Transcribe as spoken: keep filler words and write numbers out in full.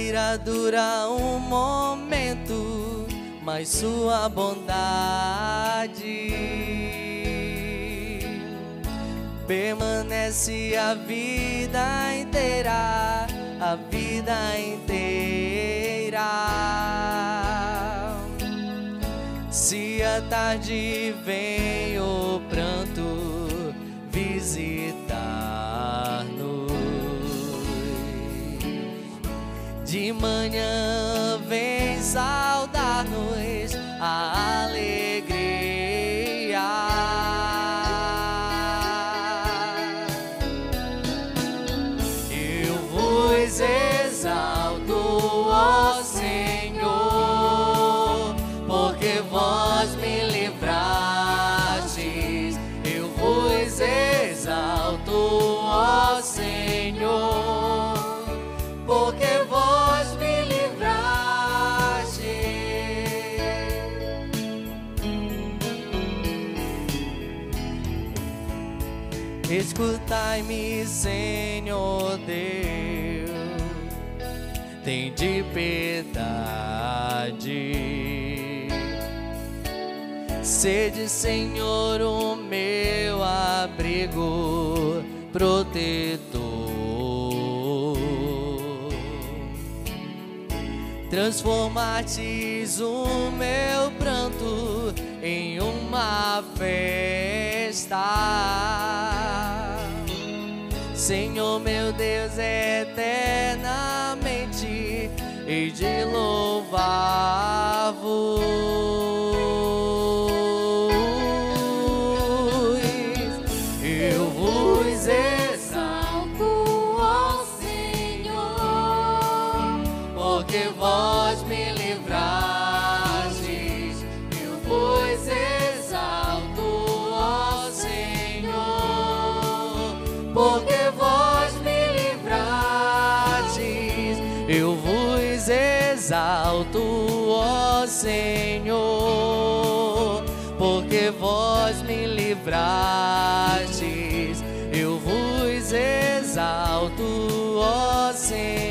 ira dura um momento, mas sua bondade permanece a vida inteira, a vida inteira. Se a tarde vem o pranto visitar-nos, de manhã vem saudar-nos a alegria. Eu vos exalto, ó Senhor, porque vós me livrastes. Eu vos exalto, ó Senhor, porque vós me livrastes. Escutai-me, Senhor Deus, tende piedade. Sede, Senhor, o meu abrigo protetor. Transformastes o meu pranto em uma festa. Senhor meu Deus, eternamente hei de louvar-vos. Eu vos exalto, ó Senhor, porque vós me livrastes. Eu vos exalto, ó Senhor, porque vós me livrastes. Eu vos exalto, ó Senhor, porque vós me livrastes. Eu vos exalto, ó Senhor.